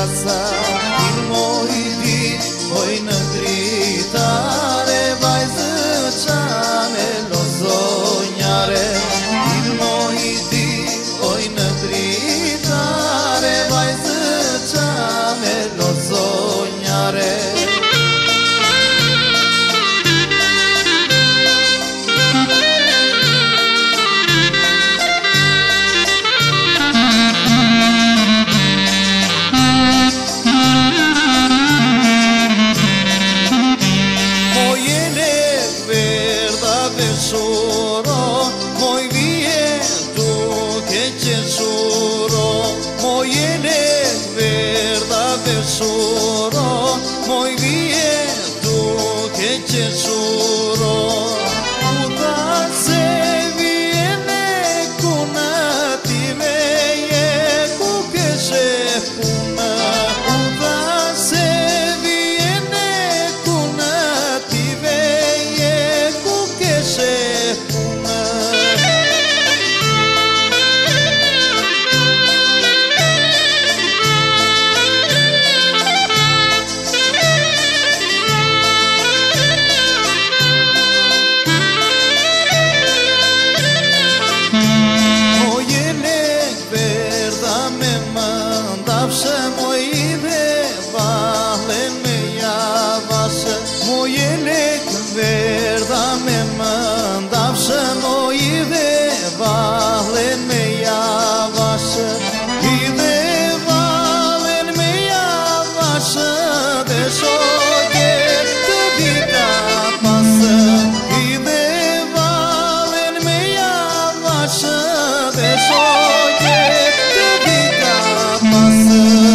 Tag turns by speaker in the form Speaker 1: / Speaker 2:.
Speaker 1: casa il moiti oi në dritare vajzëçane lo zonjare il moiti oi në dritare vajzëçane lo zonjare Moj vjetu che censuro, mojene verda besuro, moj vjetu che censuro. Uda se viene kuna ti veje ku che se puna. Uda se viene kuna ti veje ku che se puna. Davse mojve valen me javase mojelek verda me mandavse mojve valen me javase ide valen me javase de soje te vita pase ide valen me javase de soje te vita pase